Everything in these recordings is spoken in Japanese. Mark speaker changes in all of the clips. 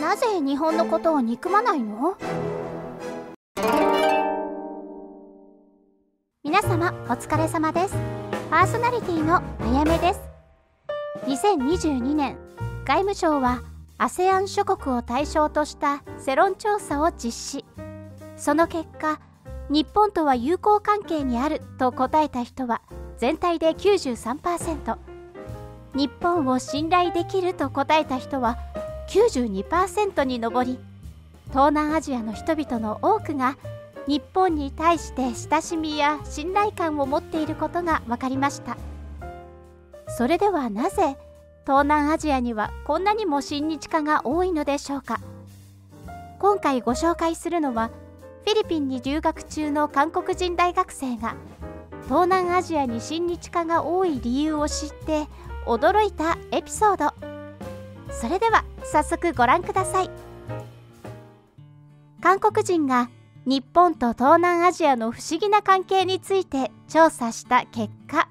Speaker 1: なぜ日本のことを憎まないの？皆様お疲れ様です。パーソナリティのあやめです。2022年、外務省は ASEAN 諸国を対象とした世論調査を実施。その結果、日本とは友好関係にあると答えた人は全体で 93%、日本を信頼できると答えた人は 92% に上り、東南アジアの人々の多くが日本に対して親しみや信頼感を持っていることが分かりました。それではなぜ東南アジアにはこんなにも親日家が多いのでしょうか。今回ご紹介するのは、フィリピンに留学中の韓国人大学生が東南アジアに親日家が多い理由を知って驚いたエピソード。それでは早速ご覧ください。韓国人が日本と東南アジアの不思議な関係について調査した結果、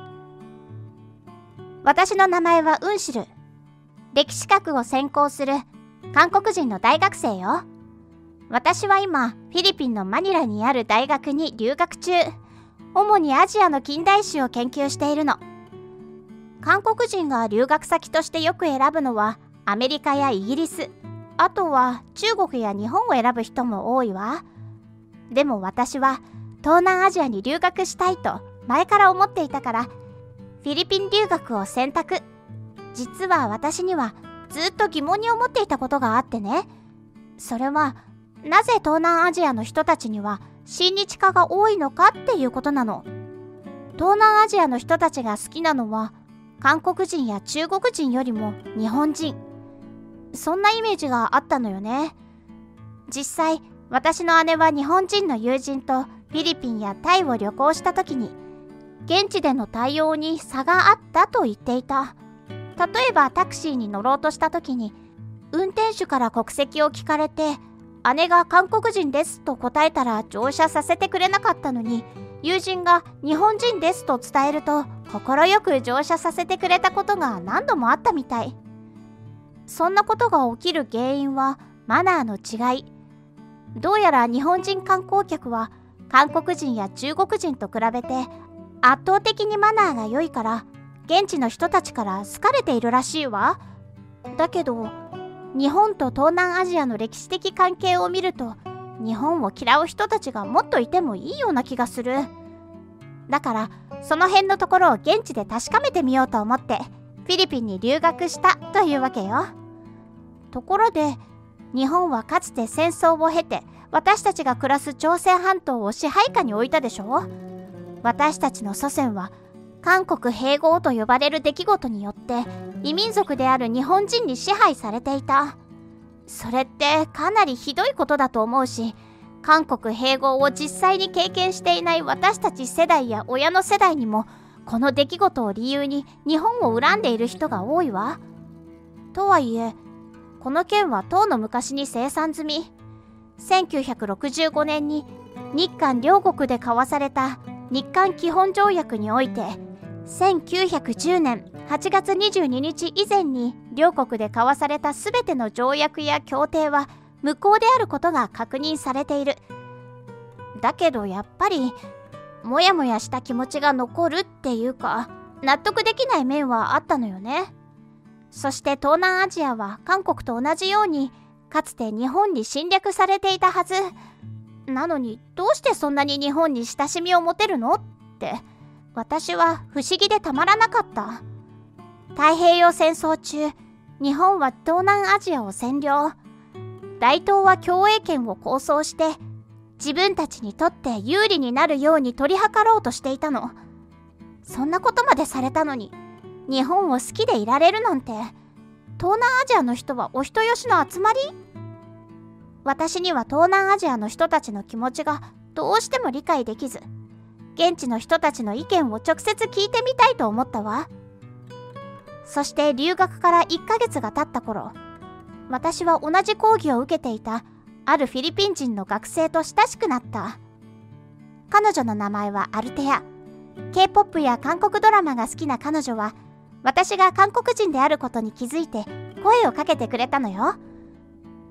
Speaker 1: 私の名前はウンシル。歴史学を専攻する韓国人の大学生よ。私は今、フィリピンのマニラにある大学に留学中。主にアジアの近代史を研究しているの。韓国人が留学先としてよく選ぶのはアメリカやイギリス、あとは中国や日本を選ぶ人も多いわ。でも私は東南アジアに留学したいと前から思っていたから、フィリピン留学を選択。実は私にはずっと疑問に思っていたことがあってね。それはなぜ東南アジアの人たちには親日家が多いのかっていうことなの。東南アジアの人たちが好きなのは韓国人や中国人よりも日本人。そんなイメージがあったのよね。実際、私の姉は日本人の友人とフィリピンやタイを旅行した時に、現地での対応に差があったと言っていた。例えばタクシーに乗ろうとした時に、運転手から国籍を聞かれて、姉が韓国人ですと答えたら乗車させてくれなかったのに、友人が日本人ですと伝えると快く乗車させてくれたことが何度もあったみたい。そんなことが起きる原因はマナーの違い。どうやら日本人観光客は韓国人や中国人と比べて圧倒的にマナーが良いから、現地の人たちから好かれているらしいわ。だけど日本と東南アジアの歴史的関係を見ると、日本を嫌う人たちがもっといてもいいような気がする。だからその辺のところを現地で確かめてみようと思ってフィリピンに留学したというわけよ。ところで、日本はかつて戦争を経て私たちが暮らす朝鮮半島を支配下に置いたでしょ。私たちの祖先は韓国併合と呼ばれる出来事によって異民族である日本人に支配されていた。それってかなりひどいことだと思うし、韓国併合を実際に経験していない私たち世代や親の世代にも、この出来事を理由に日本を恨んでいる人が多いわ。とはいえ、この件はとうの昔に清算済み。1965年に日韓両国で交わされた日韓基本条約において、1910年8月22日以前に両国で交わされたすべての条約や協定は無効であることが確認されている。だけどやっぱりもやもやした気持ちが残るっていうか、納得できない面はあったのよね。そして東南アジアは韓国と同じようにかつて日本に侵略されていたはずなのに、どうしてそんなに日本に親しみを持てるのって私は不思議でたまらなかった。太平洋戦争中、日本は東南アジアを占領。大東亜共栄圏を構想して自分たちにとって有利になるように取り計ろうとしていたの。そんなことまでされたのに、日本を好きでいられるなんて、東南アジアの人はお人よしの集まり？私には東南アジアの人たちの気持ちがどうしても理解できず、現地の人たちの意見を直接聞いてみたいと思ったわ。そして留学から1ヶ月が経った頃、私は同じ講義を受けていたあるフィリピン人の学生と親しくなった。彼女の名前はアルテア。K-POP や韓国ドラマが好きな彼女は、私が韓国人であることに気づいて声をかけてくれたのよ。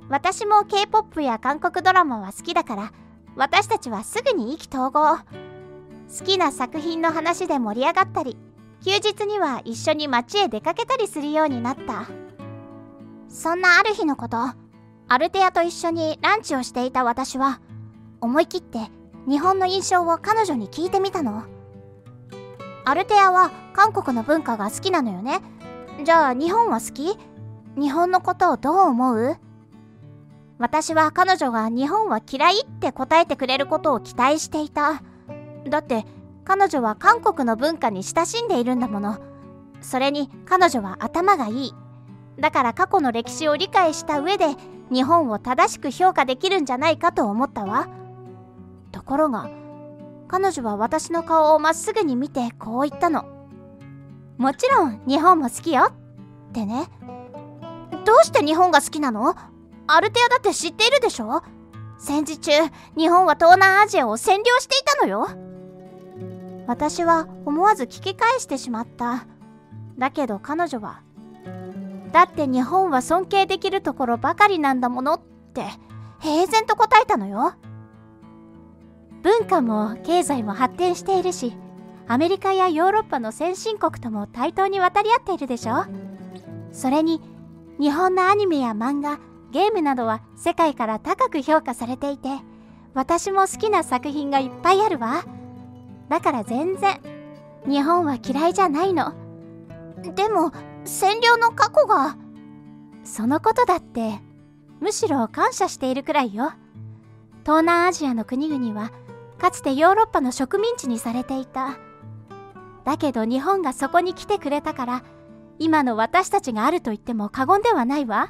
Speaker 1: 私も K-POP や韓国ドラマは好きだから、私たちはすぐに意気投合。好きな作品の話で盛り上がったり、休日には一緒に街へ出かけたりするようになった。そんなある日のこと、アルテアと一緒にランチをしていた私は、思い切って日本の印象を彼女に聞いてみたの。アルテアは韓国の文化が好きなのよね。じゃあ日本は好き？日本のことをどう思う？私は彼女が日本は嫌いって答えてくれることを期待していた。だって彼女は韓国の文化に親しんでいるんだもの。それに彼女は頭がいい。だから過去の歴史を理解した上で日本を正しく評価できるんじゃないかと思ったわ。ところが彼女は私の顔をまっすぐに見てこう言ったの。もちろん日本も好きよってね。どうして日本が好きなの？アルテアだって知っているでしょ？戦時中、日本は東南アジアを占領していたのよ。私は思わず聞き返してしまった。だけど彼女は、だって日本は尊敬できるところばかりなんだものって平然と答えたのよ。文化も経済も発展しているし、アメリカやヨーロッパの先進国とも対等に渡り合っているでしょ。それに日本のアニメや漫画、ゲームなどは世界から高く評価されていて、私も好きな作品がいっぱいあるわ。だから全然日本は嫌いじゃないの。でも占領の過去が。そのことだってむしろ感謝しているくらいよ。東南アジアの国々はかつてヨーロッパの植民地にされていた。だけど日本がそこに来てくれたから今の私たちがあると言っても過言ではないわ。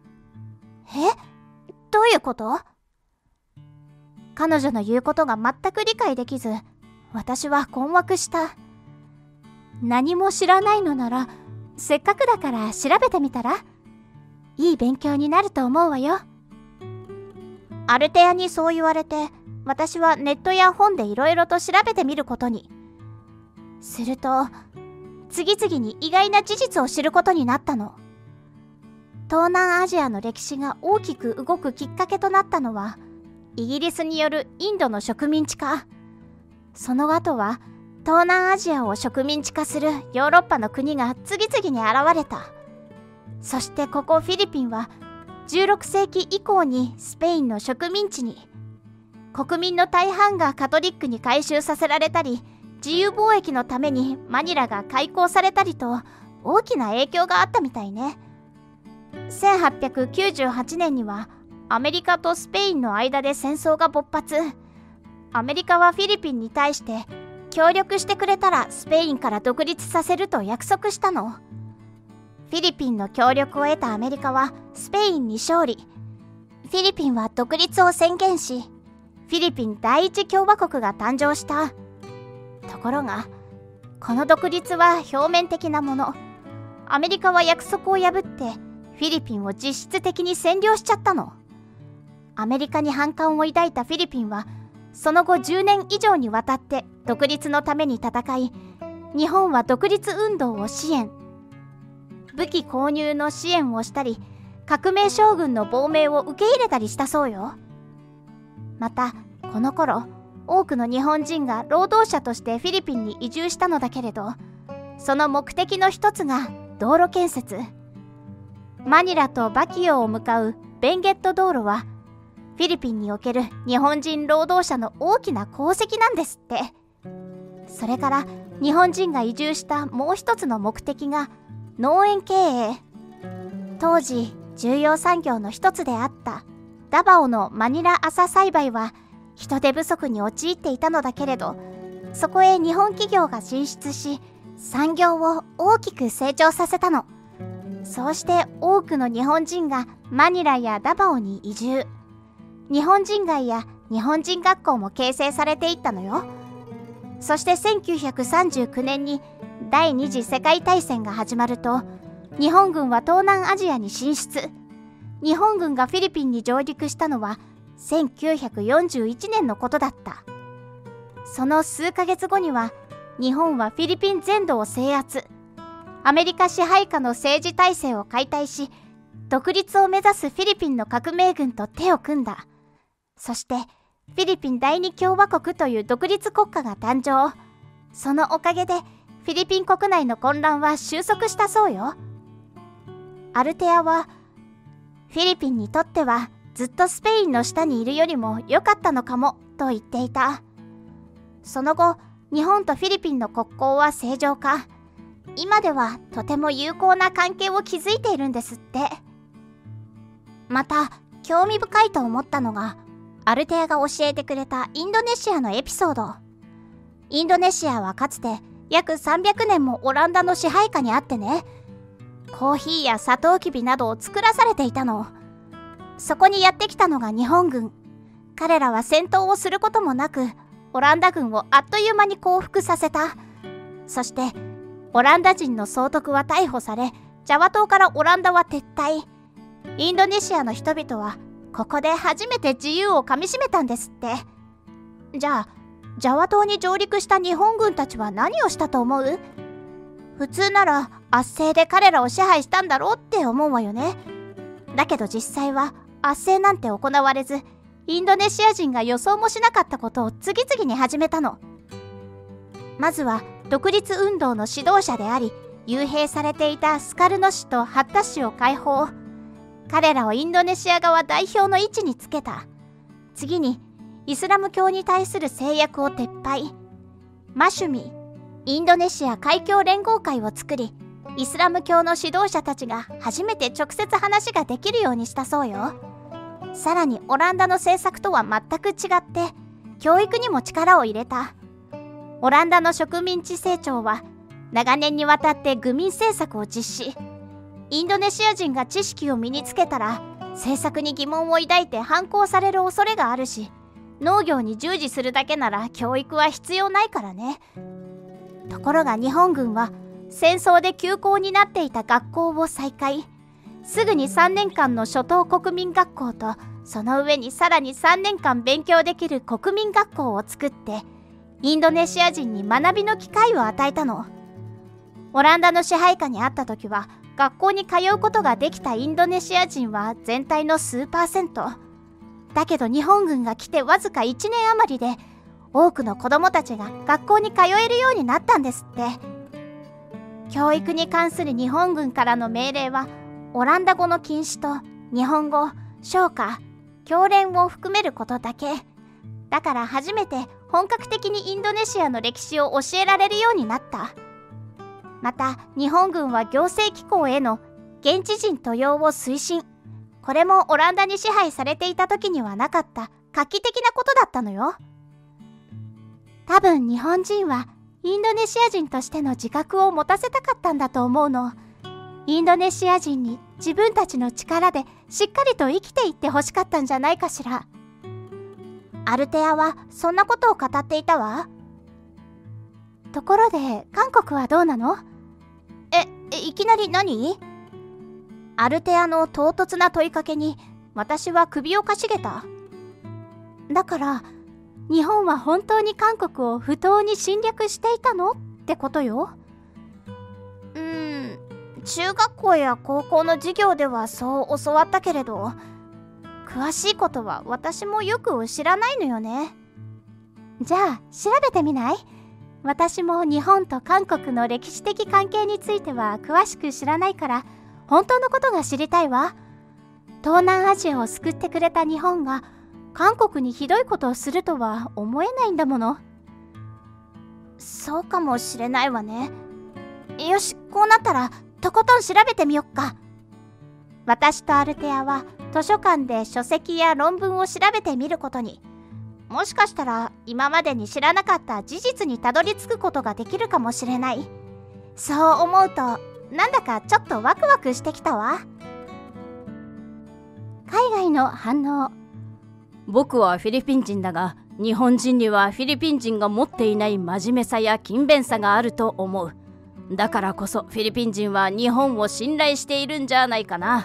Speaker 1: どういうこと？彼女の言うことが全く理解できず、私は困惑した。何も知らないのなら、せっかくだから調べてみたら？いい勉強になると思うわよ。アルテアにそう言われて、私はネットや本でいろいろと調べてみることに。すると、次々に意外な事実を知ることになったの。東南アジアの歴史が大きく動くきっかけとなったのは、イギリスによるインドの植民地化。その後は、東南アジアを植民地化するヨーロッパの国が次々に現れた。そしてここフィリピンは、16世紀以降にスペインの植民地に。国民の大半がカトリックに改宗させられたり、自由貿易のためにマニラが開港されたりと、大きな影響があったみたいね。1898年にはアメリカとスペインの間で戦争が勃発。アメリカはフィリピンに対して協力してくれたらスペインから独立させると約束したの。フィリピンの協力を得たアメリカはスペインに勝利。フィリピンは独立を宣言し、フィリピン第一共和国が誕生した。ところが、この独立は表面的なもの。アメリカは約束を破ってフィリピンを実質的に占領しちゃったの。アメリカに反感を抱いたフィリピンは、その後10年以上にわたって独立のために戦い、日本は独立運動を支援。武器購入の支援をしたり、革命将軍の亡命を受け入れたりしたそうよ。また、この頃、多くの日本人が労働者としてフィリピンに移住したのだけれど、その目的の一つが道路建設。マニラとバキオを向かうベンゲット道路は、フィリピンにおける日本人労働者の大きな功績なんですって。それから日本人が移住したもう一つの目的が農園経営。当時重要産業の一つであったダバオのマニラ麻栽培は人手不足に陥っていたのだけれど、そこへ日本企業が進出し、産業を大きく成長させたの。そうして多くの日本人がマニラやダバオに移住。日本人街や日本人学校も形成されていったのよ。そして1939年に第二次世界大戦が始まると、日本軍は東南アジアに進出。日本軍がフィリピンに上陸したのは1941年のことだった。その数ヶ月後には、日本はフィリピン全土を制圧。アメリカ支配下の政治体制を解体し、 独立を目指すフィリピンの革命軍と手を組んだ。そしてフィリピン第二共和国という独立国家が誕生。そのおかげでフィリピン国内の混乱は収束したそうよ。アルテアはフィリピンにとってはずっとスペインの下にいるよりも良かったのかもと言っていた。その後、日本とフィリピンの国交は正常化。今ではとても友好な関係を築いているんですって。また興味深いと思ったのが、アルテアが教えてくれたインドネシアのエピソード。インドネシアはかつて約300年もオランダの支配下にあってね、コーヒーやサトウキビなどを作らされていたの。そこにやってきたのが日本軍。彼らは戦闘をすることもなく、オランダ軍をあっという間に降伏させた。そして、オランダ人の総督は逮捕され、ジャワ島からオランダは撤退。インドネシアの人々は、ここで初めて自由をかみしめたんですって。じゃあ、ジャワ島に上陸した日本軍たちは何をしたと思う？普通なら圧政で彼らを支配したんだろうって思うわよね。だけど実際は圧政なんて行われず、インドネシア人が予想もしなかったことを次々に始めたの。まずは独立運動の指導者であり、幽閉されていたスカルノ氏とハッタ氏を解放。彼らをインドネシア側代表の位置につけた。次にイスラム教に対する制約を撤廃。マシュミ、インドネシア海峡連合会を作り、イスラム教の指導者たちが初めて直接話ができるようにしたそうよ。さらにオランダの政策とは全く違って教育にも力を入れた。オランダの植民地政庁は長年にわたって愚民政策を実施。インドネシア人が知識を身につけたら政策に疑問を抱いて反抗される恐れがあるし、農業に従事するだけなら教育は必要ないからね。ところが日本軍は戦争で休校になっていた学校を再開。すぐに3年間の初等国民学校と、その上にさらに3年間勉強できる国民学校を作って、インドネシア人に学びの機会を与えたの。オランダの支配下にあった時は、学校に通うことができたインドネシア人は全体の数%。だけど日本軍が来てわずか1年余りで、多くの子供たちが学校に通えるようになったんですって。教育に関する日本軍からの命令は、オランダ語の禁止と日本語、唱歌、教練を含めることだけ。だから初めて本格的にインドネシアの歴史を教えられるようになった。また日本軍は行政機構への現地人登用を推進。これもオランダに支配されていた時にはなかった画期的なことだったのよ。多分日本人はインドネシア人としての自覚を持たせたかったんだと思うの。インドネシア人に自分たちの力でしっかりと生きていってほしかったんじゃないかしら。アルテアはそんなことを語っていたわ。ところで韓国はどうなの？いきなり何？アルテアの唐突な問いかけに私は首をかしげた。だから日本は本当に韓国を不当に侵略していたのってことよ。中学校や高校の授業ではそう教わったけれど、詳しいことは私もよく知らないのよね。じゃあ調べてみない？私も日本と韓国の歴史的関係については詳しく知らないから、本当のことが知りたいわ。東南アジアを救ってくれた日本が韓国にひどいことをするとは思えないんだもの。そうかもしれないわね。よし、こうなったらとことん調べてみよっか。私とアルテアは図書館で書籍や論文を調べてみることに。もしかしたら今までに知らなかった事実にたどり着くことができるかもしれない。そう思うとなんだかちょっとワクワクしてきたわ。海外の反応。
Speaker 2: 僕はフィリピン人だが、日本人にはフィリピン人が持っていない真面目さや勤勉さがあると思う。だからこそフィリピン人は日本を信頼しているんじゃないかな。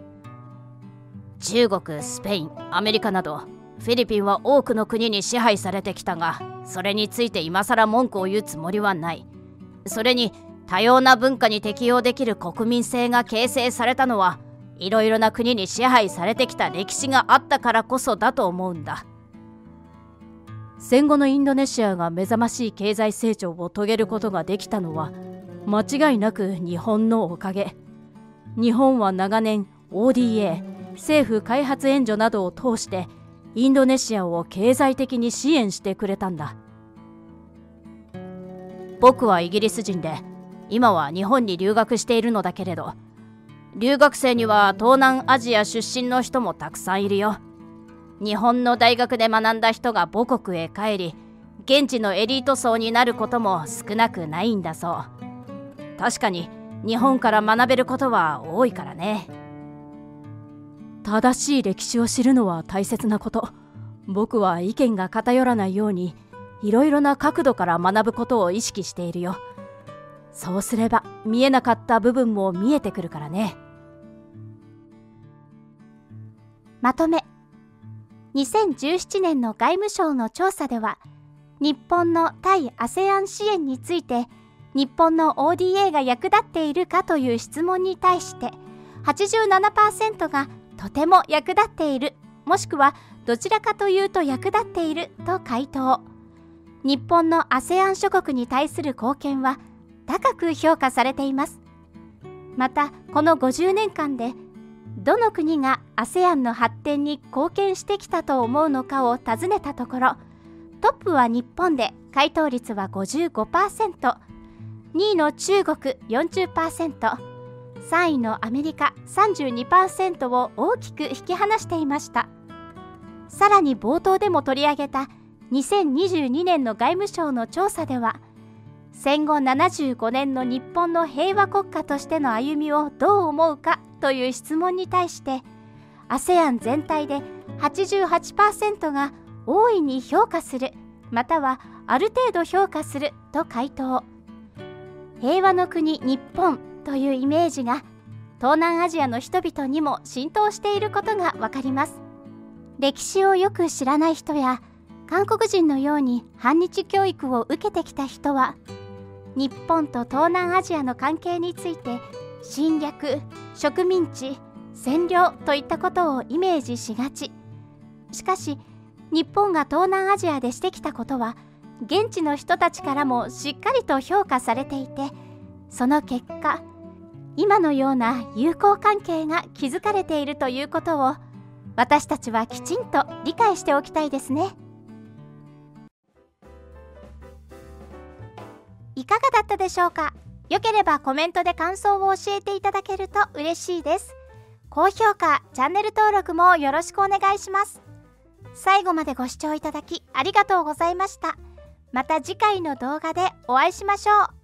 Speaker 2: 中国、スペイン、アメリカなどフィリピンは多くの国に支配されてきたが、それについて今更文句を言うつもりはない。それに多様な文化に適応できる国民性が形成されたのはいろいろな国に支配されてきた歴史があったからこそだと思うんだ。戦後のインドネシアが目覚ましい経済成長を遂げることができたのは間違いなく日本のおかげ。日本は長年 ODA 政府開発援助などを通してインドネシアを経済的に支援してくれたんだ。僕はイギリス人で今は日本に留学しているのだけれど、留学生には東南アジア出身の人もたくさんいるよ。日本の大学で学んだ人が母国へ帰り、現地のエリート層になることも少なくないんだそう。確かに日本から学べることは多いからね。正しい歴史を知るのは大切なこと。僕は意見が偏らないようにいろいろな角度から学ぶことを意識しているよ。そうすれば見えなかった部分も見えてくるからね。
Speaker 1: まとめ。2017年の外務省の調査では、日本の対 ASEAN 支援について、日本の ODA が役立っているかという質問に対して、87% がとても役立っている、もしくはどちらかというと役立っていると回答。日本の ASEAN 諸国に対する貢献は高く評価されています。また、この50年間で、どの国が ASEAN の発展に貢献してきたと思うのかを尋ねたところ、トップは日本で回答率は 55%、2位の中国 40%、3位のアメリカ 32% を大きく引き離していました。さらに冒頭でも取り上げた2022年の外務省の調査では、戦後75年の日本の平和国家としての歩みをどう思うかという質問に対して、ASEAN 全体で 88% が大いに評価する、またはある程度評価すると回答。平和の国日本というイメージが東南アジアの人々にも浸透していることがわかります。歴史をよく知らない人や韓国人のように反日教育を受けてきた人は、日本と東南アジアの関係について侵略、植民地、占領といったことをイメージしがち。しかし、日本が東南アジアでしてきたことは、現地の人たちからもしっかりと評価されていて、その結果、今のような友好関係が築かれているということを、私たちはきちんと理解しておきたいですね。いかがだったでしょうか。よければコメントで感想を教えていただけると嬉しいです。高評価、チャンネル登録もよろしくお願いします。最後までご視聴いただきありがとうございました。また次回の動画でお会いしましょう。